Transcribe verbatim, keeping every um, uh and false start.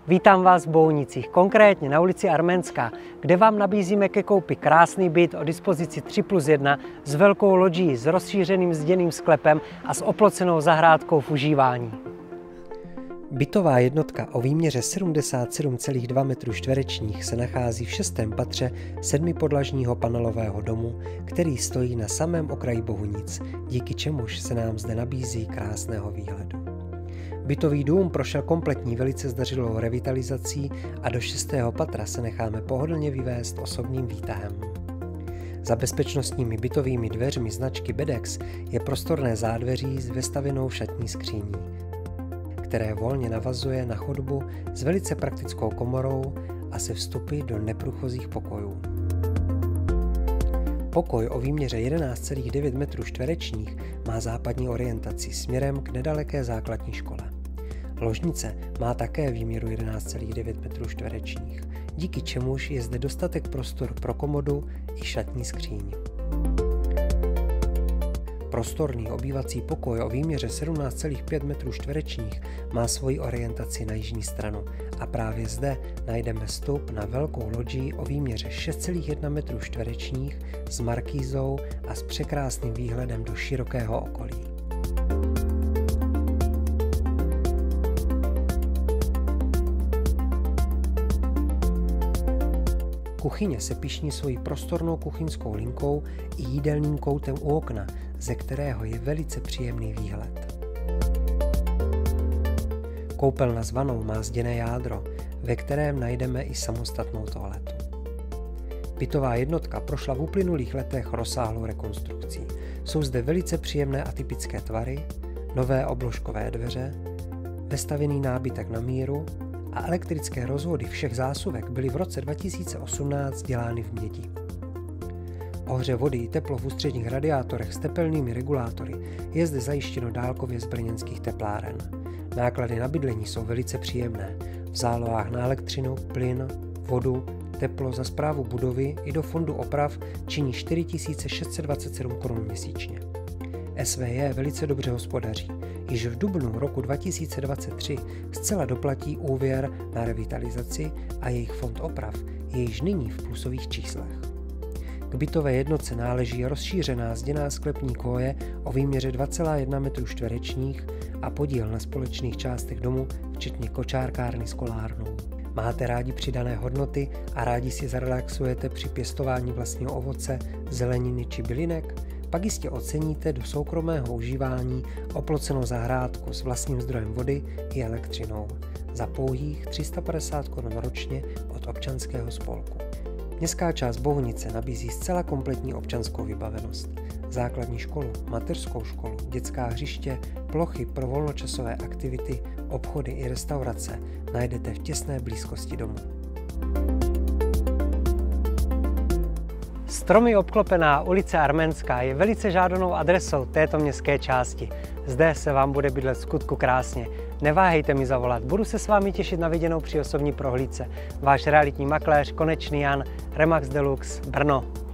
Vítám vás v Bohunicích, konkrétně na ulici Arménská, kde vám nabízíme ke koupi krásný byt o dispozici tři plus jedna s velkou lodží, s rozšířeným zděným sklepem a s oplocenou zahrádkou v užívání. Bytová jednotka o výměře sedmdesát sedm celá dva metru čtverečních se nachází v šestém patře sedmipodlažního panelového domu, který stojí na samém okraji Bohunic, díky čemuž se nám zde nabízí krásného výhledu. Bytový dům prošel kompletní velice zdařilou revitalizací a do šestého patra se necháme pohodlně vyvést osobním výtahem. Za bezpečnostními bytovými dveřmi značky Bedex je prostorné zádveří s vestavěnou šatní skříní, které volně navazuje na chodbu s velice praktickou komorou a se vstupy do neprůchozích pokojů. Pokoj o výměře jedenáct celá devět metrů čtverečních má západní orientaci směrem k nedaleké základní škole. Ložnice má také výměru jedenáct celá devět metrů čtverečních, díky čemuž je zde dostatek prostor pro komodu i šatní skříň. Prostorný obývací pokoj o výměře sedmnáct celá pět metrů čtverečních má svoji orientaci na jižní stranu a právě zde najdeme vstup na velkou loďii o výměře šest celá jedna metrů čtverečních s markýzou a s překrásným výhledem do širokého okolí. Kuchyně se pyšní svojí prostornou kuchyňskou linkou i jídelním koutem u okna, ze kterého je velice příjemný výhled. Koupelna s vanou má zděné jádro, ve kterém najdeme i samostatnou toaletu. Bytová jednotka prošla v uplynulých letech rozsáhlou rekonstrukcí. Jsou zde velice příjemné a typické tvary, nové obložkové dveře, vestavěný nábytek na míru a elektrické rozvody všech zásuvek byly v roce dva tisíce osmnáct dělány v mědi. Ohře vody i teplo v ústředních radiátorech s tepelnými regulátory je zde zajištěno dálkově z brněnských tepláren. Náklady na bydlení jsou velice příjemné. V zálohách na elektřinu, plyn, vodu, teplo za správu budovy i do fondu oprav činí čtyři tisíce šest set dvacet sedm korun měsíčně. S V J velice dobře hospodaří. Již v dubnu roku dva tisíce dvacet tři zcela doplatí úvěr na revitalizaci a jejich fond oprav je již nyní v plusových číslech. K bytové jednotce náleží rozšířená zděná sklepní koje o výměře dva celá jedna metru čtverečních a podíl na společných částech domu, včetně kočárkárny s kolárnou. Máte rádi přidané hodnoty a rádi si zarelaxujete při pěstování vlastního ovoce, zeleniny či bylinek? Pak jistě oceníte do soukromého užívání oplocenou zahrádku s vlastním zdrojem vody i elektřinou za pouhých tři sta padesát korun ročně od občanského spolku. Městská část Bohunice nabízí zcela kompletní občanskou vybavenost. Základní školu, mateřskou školu, dětská hřiště, plochy pro volnočasové aktivity, obchody i restaurace najdete v těsné blízkosti domu. Stromy obklopená ulice Arménská je velice žádanou adresou této městské části. Zde se vám bude bydlet skutku krásně. Neváhejte mi zavolat, budu se s vámi těšit na viděnou při osobní prohlídce. Váš realitní makléř Konečný Jan, Remax Deluxe, Brno.